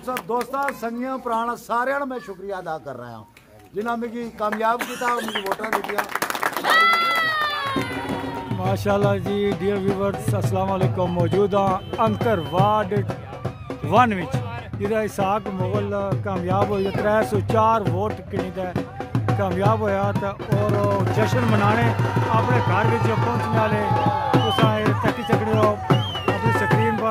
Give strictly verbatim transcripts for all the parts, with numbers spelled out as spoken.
सब दोस्तों संगियों पुराना सारे मैं शुक्रिया अदा कर रहा हूँ जिन्हें मिगी कामयाब किया मुझे वोटा दिया। माशाल्लाह जी। डियर व्यूवर्स अस्सलाम वालेकुम। मौजूद हाँ अंकर वार्ड वन विच जिहदा इसहाक मुगल कामयाब हो त्रै सौ चार वोट किनी दा कामयाब होया तो और जश्न मनाने अपने घर में पहुँचने वाले तुस तकी सकते हो अपनी स्क्रीन पर।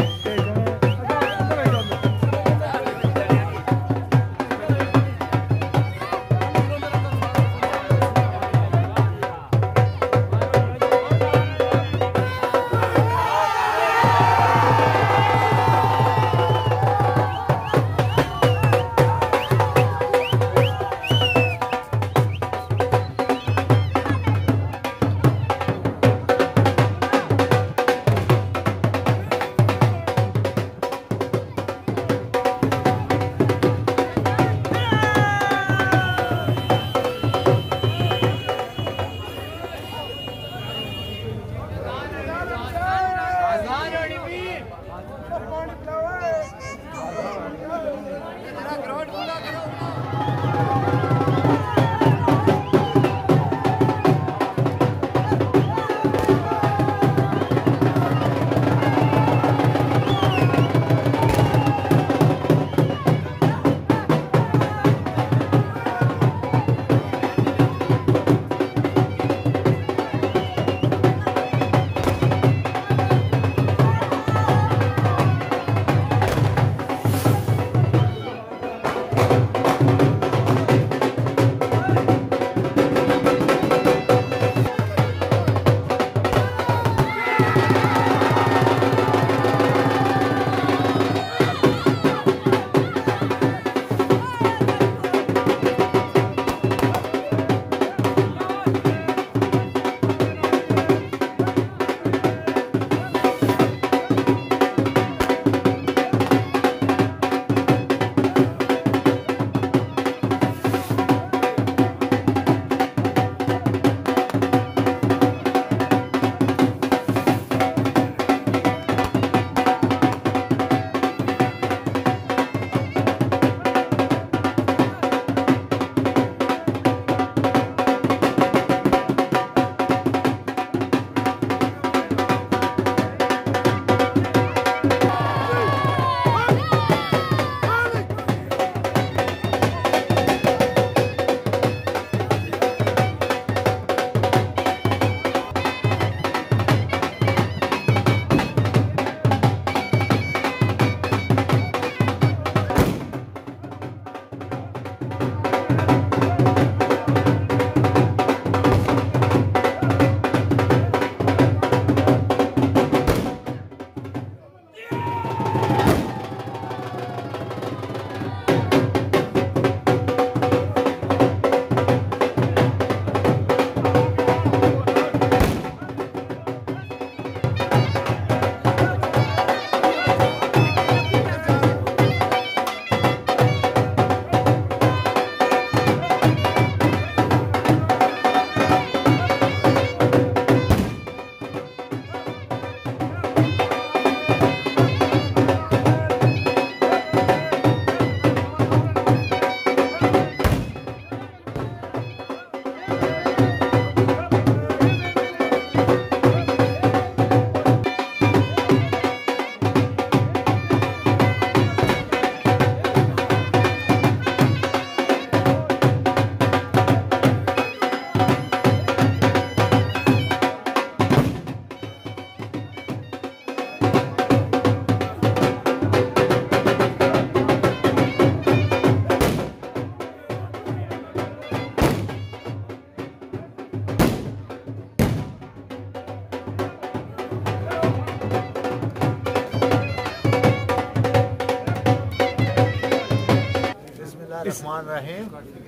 रहीम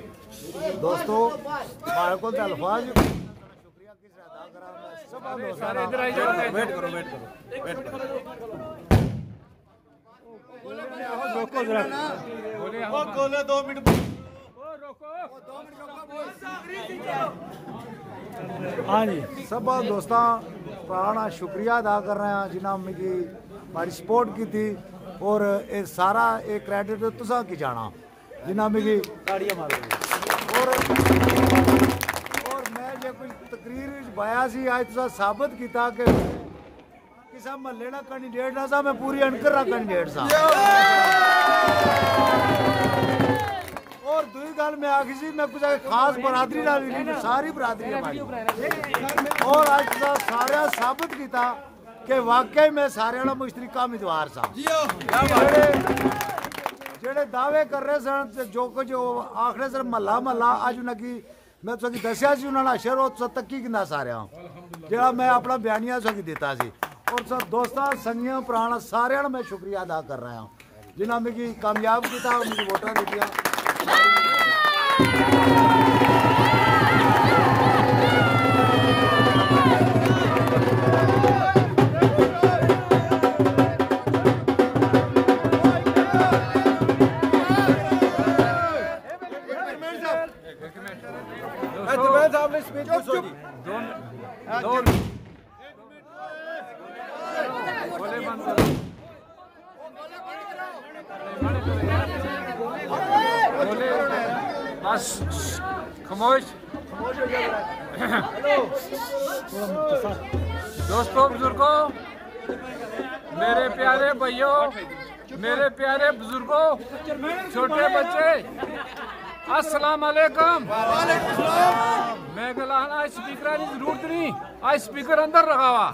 दोस्तों हमारे को अल्फाज शुक्रिया किस अदा करा मैं सब वेट करो वेट करो वेट करो रोको जरा ओ गोले दो मिनट ओ रोको दो मिनट रोको हाँ जी सब दोस्तों पुराना शुक्रिया अदा कर रहे हैं जिन्हें मेरी हमारी सपोर्ट की थी और ये सारा ये क्रेडिट तुसा की जाना जिन्ना मिगी और और मैं जो कुछ तकरीर बाया सी आज तुसा साबित किया कि किसी महल्ले का कैंडीडेट ना सा मैं पूरी अनकर का कैंडीडेट सा और दूसरी गल मैं आखी सी मैं कुछ खास बरादरी ना नहीं सारी बरादरी हमारी और आज तुसा सारे साबित किया कि वाकई मैं सारे मुश्तरका उम्मीदवार सा जेड़े दावे कर रहे सन जो कुछ आखिर सर महला महला अज उन्हें मैं तुसें दस्या सी उन्होंने अशर और तक्की किन्ना सारे जेड़ा मैं अपना बयानिया तुसें दिता सी और सब दोस्तों संगियां भरावां सारे मैं शुक्रिया अदा कर रहा हूँ जिन्हें मिगी कामयाब किया मिगी वोटां दित्तियां बस खामोश दोस्तों बुजुर्गों मेरे प्यारे भाइयों मेरे प्यारे बुजुर्गों छोटे बच्चे अस्सलाम वालेकुम। मैं गलाना स्पीकर की जरूरत नहीं आज स्पीकर अंदर रखा हुआ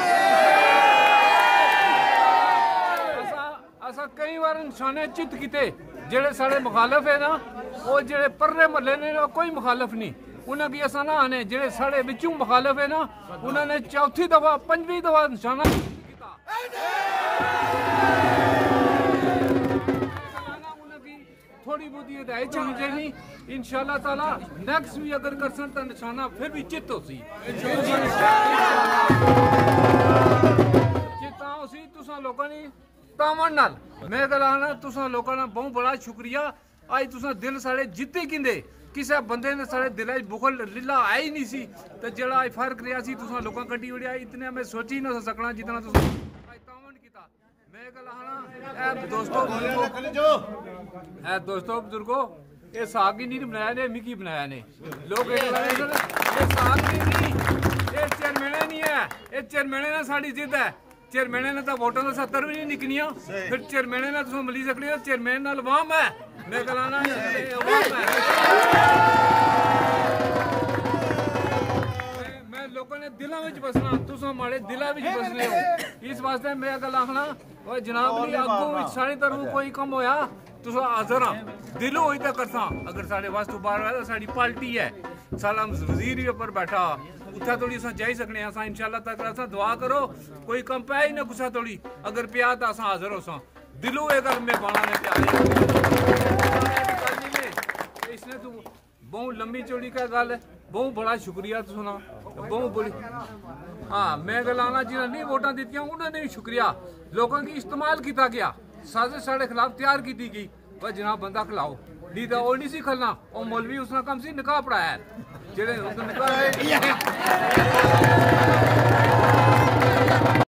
असा कई बार निशाने चित किते जेड़े साढ़े मुखालफ है ना वो जेड़े परले महल्ले ने कोई मुखालफ नहीं उन्हें की असा ना आने जेड़े साढ़े विचों मुखालफ है ना उन्होंने चौथी दफा पंजवी दफा निशाना थोड़ी बहुत हिदायत होनी चाहिए इंशाअल्लाह ताला नेक्स्ट भी अगर कर सन तो निशाना फिर भी चित हो सी चिता हो सी तुसा लोगों ने तावन नाल मैं गलाना तुसा लोगों का बहुत बड़ा शुक्रिया आज तुसा दिल साढ़े जिते किंदे किसी बंदे ने साढ़े दिल बुखल लीला आई नहीं सी तो जड़ा आज फर्क रहा सी तुसा लोगों कड्डी उड़िया इतने मैं सोची ना सकना जितना तुसा आज तावन किया मैं गलाना ए दोस्तों ए दोस्तों बुजुर्गो ये साग ही नहीं बनाया ने मिकी बनाया ने लोग ये साग नहीं ये चेयरमैन नहीं है ये चेयरमैन ने साड़ी जिद है चेयरमैन ने तो वोटां तो सत्तर भी नहीं निकलियां फिर चेयरमैन ने तुम मिली सकते हो चेयरमैन नाल अवाम है मैं गलाना अवाम है मैं लोगों ने दिलों में बसना तुम हमारे दिलों में बसने हो इस वास्ते मैं गल आखना जनाब जी अगों साढ़ी तरफों कोई कम होया तुस हाजर हाँ दिलों ही तो करसा अगर साढ़े वास्तु बाहर है तो साड़ी पार्टी है साला वजीर ही ऊपर बैठा उत्था थोड़ी अस जाई सकने असा इंशाअल्लाह तक असा दुआ करो कोई कम पाया ही ना गुस्सा थोड़ी अगर पिया तो असा हाजिर हो सा दिलों ये गल में बाणा ने प्यारे इसने तू बहुत लंबी चौड़ी का गल है बहुत बड़ा शुक्रिया तू सुना बहुत बड़ी हाँ मैं गलाना जिन्हें नहीं वोटां दित्तियां उन्होंने भी शुक्रिया लोगों की इस्तेमाल किया गया साजिश साढ़े खिलाफ तैयार की गई वह जनाब बंदा खिलाओ दी तो वो नहीं सी खलना और मौलवी उसने कम सी निकाह पढ़ाया जेड़े निकाह